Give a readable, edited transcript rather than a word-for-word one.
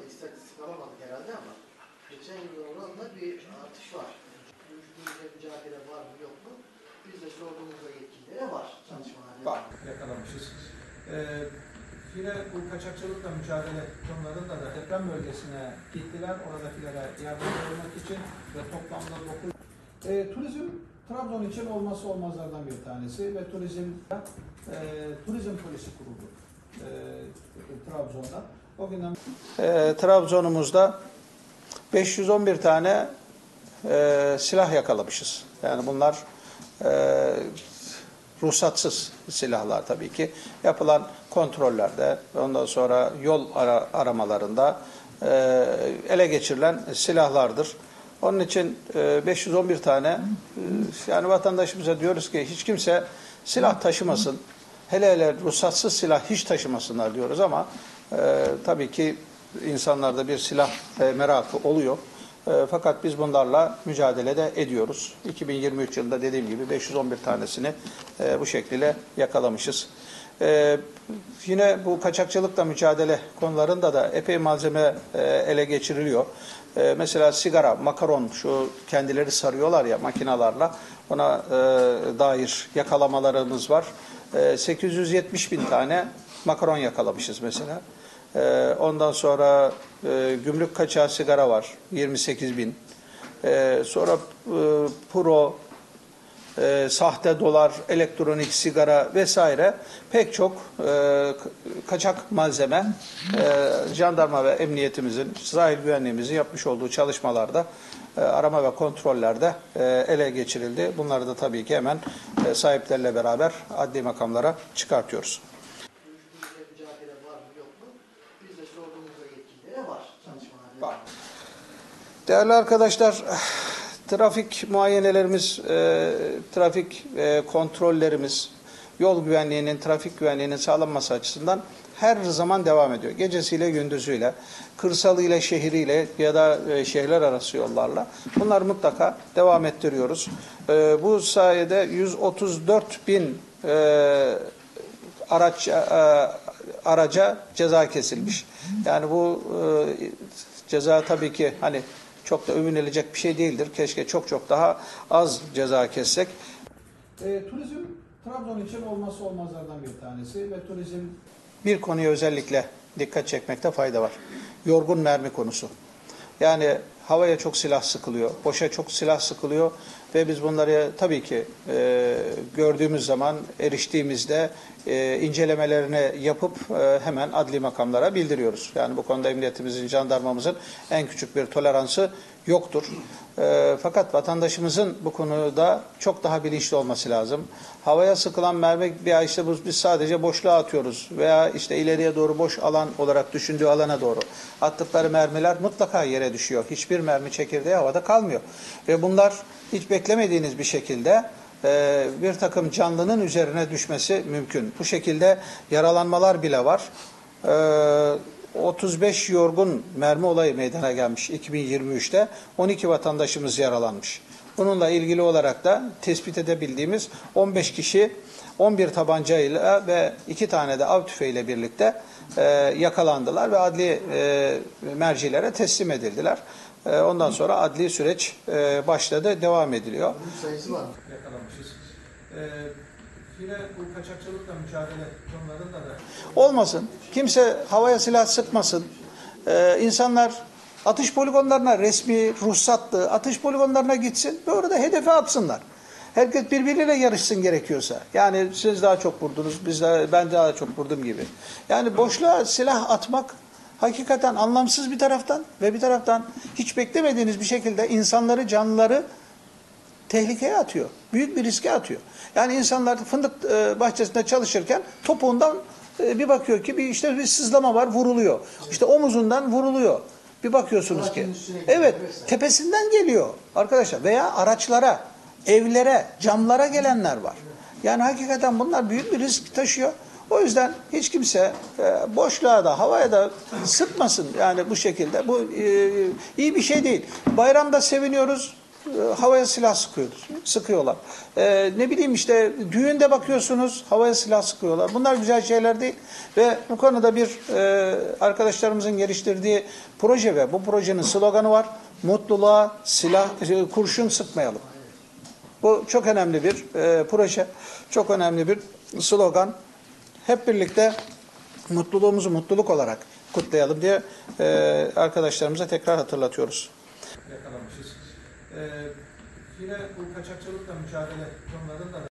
istatistik alamadık herhalde ama geçen yıl oranla bir artış var. Uyuşturucuyla mücadele var mı yok mu? Biz de sorduğumuzda yetkililere var. Çalışmalar var. Yakalamışız. Yine bu kaçakçılıkla mücadele konularında da deprem bölgesine gittiler. Oradakilere yardımcı olmak için ve toplamda 9... turizm Trabzon için olmazsa olmazlardan bir tanesi ve turizm polisi kuruldu Trabzon'da. O günden Trabzon'umuzda 511 tane silah yakalamışız. Yani bunlar ruhsatsız silahlar tabii ki. Yapılan kontrollerde, ondan sonra yol aramalarında ele geçirilen silahlardır. Onun için 511 tane yani vatandaşımıza diyoruz ki hiç kimse silah taşımasın. Hele hele ruhsatsız silah hiç taşımasınlar diyoruz ama tabii ki insanlarda bir silah merakı oluyor. Fakat biz bunlarla mücadelede ediyoruz. 2023 yılında dediğim gibi 511 tanesini bu şekilde yakalamışız. Yine bu kaçakçılıkla mücadele konularında da epey malzeme ele geçiriliyor. Mesela sigara, makaron, şu kendileri sarıyorlar ya makinalarla, ona dair yakalamalarımız var. 870 bin tane makaron yakalamışız mesela. Ondan sonra gümrük kaçağı sigara var, 28 bin. Sonra puro, sahte dolar, elektronik sigara vesaire pek çok kaçak malzeme jandarma ve emniyetimizin, sahil güvenliğimizin yapmış olduğu çalışmalarda arama ve kontrollerde ele geçirildi. Bunları da tabii ki hemen sahipleriyle beraber adli makamlara çıkartıyoruz. Var. Değerli arkadaşlar, trafik muayenelerimiz, trafik kontrollerimiz, yol güvenliğinin, trafik güvenliğinin sağlanması açısından her zaman devam ediyor. Gecesiyle, gündüzüyle, kırsalıyla, şehriyle ya da şehirler arası yollarla bunlar mutlaka devam ettiriyoruz. Bu sayede 134 bin araca ceza kesilmiş. Yani bu ceza tabii ki hani çok da övünülecek bir şey değildir. Keşke çok çok daha az ceza kessek. Turizm Trabzon için olmazsa olmazlardan bir tanesi ve turizm bir konuya özellikle dikkat çekmekte fayda var. Yorgun mermi konusu. Yani havaya çok silah sıkılıyor, boşa çok silah sıkılıyor ve biz bunları tabii ki gördüğümüz zaman, eriştiğimizde incelemelerini yapıp hemen adli makamlara bildiriyoruz. Yani bu konuda emniyetimizin, jandarmamızın en küçük bir toleransı yoktur. Fakat vatandaşımızın bu konuda çok daha bilinçli olması lazım. Havaya sıkılan mermi veya işte biz sadece boşluğa atıyoruz veya işte ileriye doğru boş alan olarak düşündüğü alana doğru attıkları mermiler mutlaka yere düşüyor. Hiçbir mermi çekirdeği havada kalmıyor. Ve bunlar hiç beklemediğiniz bir şekilde bir takım canlının üzerine düşmesi mümkün. Bu şekilde yaralanmalar bile var. 35 yorgun mermi olayı meydana gelmiş 2023'te. 12 vatandaşımız yaralanmış. Bununla ilgili olarak da tespit edebildiğimiz 15 kişi 11 tabancayla ve 2 tane de av tüfeğiyle birlikte yakalandılar ve adli mercilere teslim edildiler. Ondan sonra adli süreç başladı, devam ediliyor. Bunun sayısı var mı? Yakalamışız. Yine bu kaçakçılıkla mücadele konularında da olmasın. Kimse havaya silah sıkmasın. İnsanlar atış poligonlarına, resmi, ruhsatlı atış poligonlarına gitsin ve orada hedefe atsınlar. Herkes birbiriyle yarışsın gerekiyorsa. Yani siz daha çok vurdunuz, ben daha çok vurdum gibi. Yani boşluğa silah atmak hakikaten anlamsız bir taraftan ve bir taraftan hiç beklemediğiniz bir şekilde insanları, canlıları tehlikeye atıyor. Büyük bir riske atıyor. Yani insanlar fındık bahçesinde çalışırken topuğundan bir bakıyor ki işte bir sızlama var, vuruluyor. İşte omuzundan vuruluyor. Bir bakıyorsunuz ki evet, tepesinden geliyor arkadaşlar veya araçlara, evlere, camlara gelenler var. Yani hakikaten bunlar büyük bir risk taşıyor. O yüzden hiç kimse boşluğa da havaya da sıkmasın yani bu şekilde. Bu iyi bir şey değil. Bayramda seviniyoruz. havaya silah sıkıyorlar. Ne bileyim işte düğünde bakıyorsunuz havaya silah sıkıyorlar. Bunlar güzel şeyler değil. Ve bu konuda bir arkadaşlarımızın geliştirdiği proje ve bu projenin sloganı var. Mutluluğa kurşun sıkmayalım. Bu çok önemli bir proje, çok önemli bir slogan. Hep birlikte mutluluğumuzu mutluluk olarak kutlayalım diye arkadaşlarımıza tekrar hatırlatıyoruz. Yakalamışız. Yine bu kaçakçılıkla mücadele konularında